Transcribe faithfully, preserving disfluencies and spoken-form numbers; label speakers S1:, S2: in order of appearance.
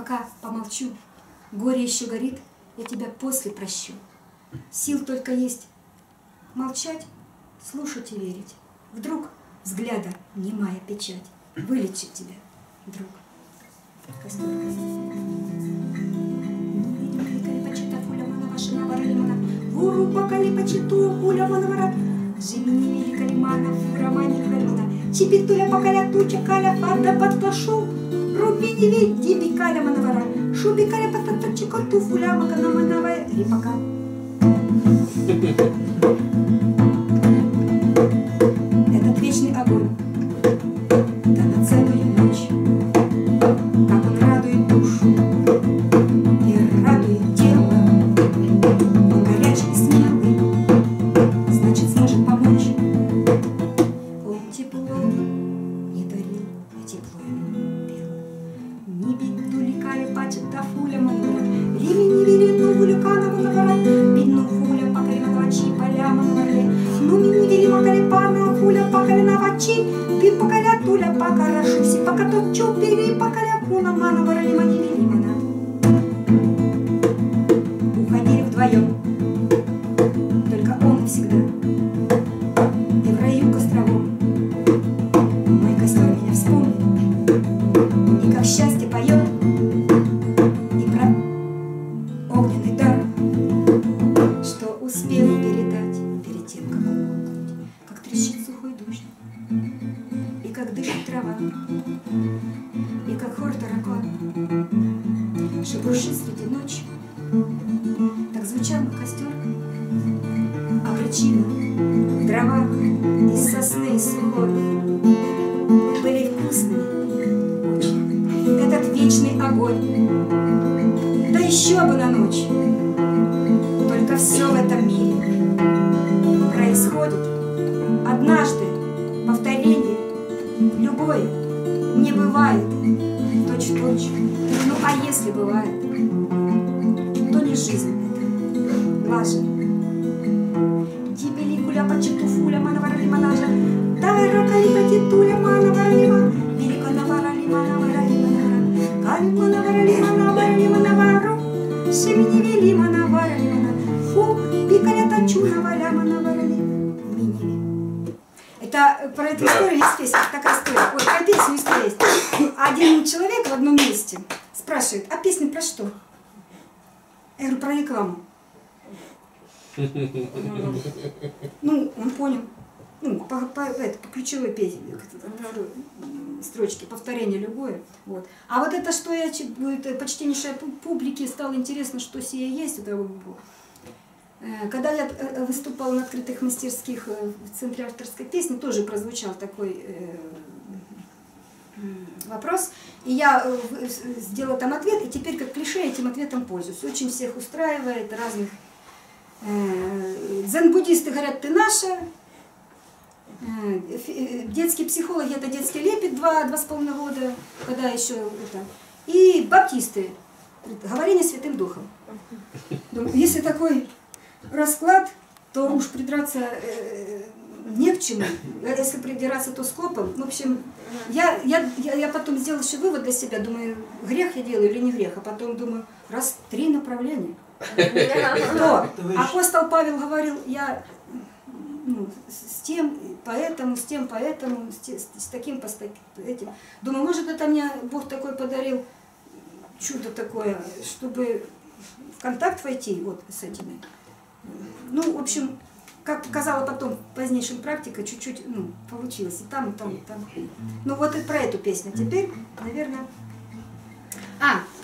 S1: пока помолчу. Горе еще горит, я тебя после прощу. Сил только есть молчать, слушать и верить. Вдруг взгляда немая печать вылечит тебя, друг. Гуру покали почиту, пуля манавара, Жимини велика лимана, романе калюна, Чипитуля покаля туча каля, фарда подклашу, Рубини веди бикаля манавара, Шубикаля пататачика туфуля, Макана манавая рипака. Этот вечный огонь, да на целую ночь, как он радует душу и радует тело. Он горячий и смелый, значит сможет помочь. Он тепло не дарил, а тепло ему пел. Не биту ликали пачет тафуля манвара, Лими не вели ну вулюкана манвара, Бедну фуля покали манвачи поля манваре, Ну ми не вели макали пана фуля покали навачи, Пи покаля туля покарашуси, пока тот чупери покаля куна манвара, Лима не вели мана. Уходили вдвоем, только он всегда. И в раю к островам мой костер меня вспомнит, и как счастье поет, и про огненный дар, что успел передать перед тем, как умолкнуть, как трещит сухой дождь, и как дышит трава, и как хор таракан, шебуршит среди ночи. Так звучал костер, а причина в дровах из сосны и сухой были вкусными очень. Этот вечный огонь, да еще бы на ночь. Только все в этом мире происходит однажды, повторение любое не бывает точь-в-точь. Ну а если бывает, жизнь это важен. Тебе ликуля почетуфуля манавара лиманажа, дай ракалика титуля манавара лима, велика навара лиманавара лиманавара, калима навара лиманавара лиманавару, шемини вели манавара лимана, фу, пикаля тачу наваля манавара лимини. Это про эту историю есть песня, такая история. Ой, про песню история есть. Один человек в одном месте спрашивает, а песня про что? Я говорю, про рекламу. Ну, он понял. Ну, по, по, это, по ключевой песне, строчке, повторение любое. Вот. А вот это, что я, почтеннейшей публике стало интересно, что сие есть. Это, когда я выступала на открытых мастерских в Центре авторской песни, тоже прозвучал такой вопрос, и я сделала там ответ, и теперь как клише этим ответом пользуюсь. Очень всех устраивает, разных. Э, дзен-буддисты говорят, ты наша. Э, детские психологи, это детский лепет, два, два с половиной года, когда еще это. И баптисты, говорение Святым Духом. Думаю, если такой расклад, то уж придраться э, не к чему. Если придираться, то скопом. В общем, я, я, я, я потом сделала еще вывод для себя. Думаю, грех я делаю или не грех. А потом думаю, раз три направления. То апостол Павел говорил, я ну, с тем, поэтому, с тем, поэтому, с, с, с таким, по этим. Думаю, может, это мне Бог такой подарил, чудо такое, чтобы в контакт войти вот с этими. Ну, в общем, как показала потом позднейшая практика, чуть-чуть ну, получилось и там, и там, и там. Ну вот и про эту песню теперь, наверное. А,